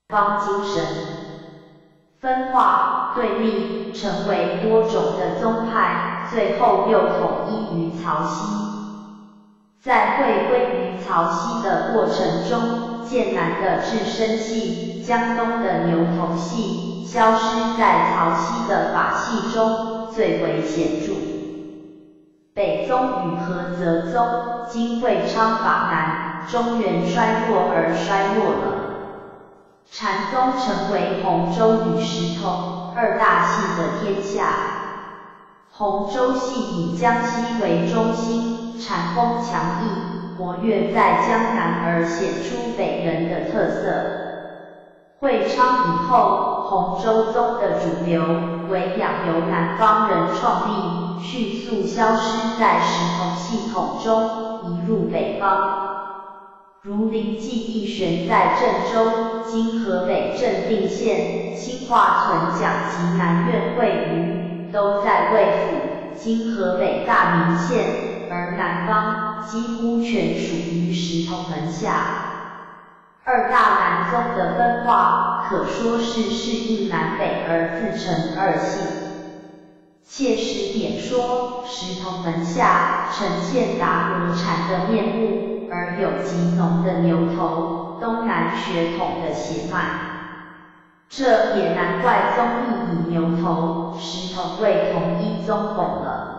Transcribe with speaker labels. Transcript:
Speaker 1: 方精神分化对立，成为多种的宗派，最后又统一于曹溪。在回归于曹溪的过程中，剑南的至深系、江东的牛头系消失在曹溪的法系中最为显著。北宗与菏泽宗经会昌法南，中原衰弱而衰落了。禅宗成为洪州与石头二大系的天下。洪州系以江西为中心，禅风强毅，活跃在江南而显出北人的特色。会昌以后，洪州宗的主流为养由南方人创立，迅速消失在石头系统中，移入北方。如临济义玄在郑州（今河北正定县）、清化存讲及南苑会余都在魏府（今河北大名县），而南方几乎全属于石头门下。二大南宗的分化可说是适应南北而自成二系。切实点说，石头门下呈现达摩禅的面目，而有极浓的牛头、东南血统的血脉。这也难怪宗义以牛头、石头为同一宗本了。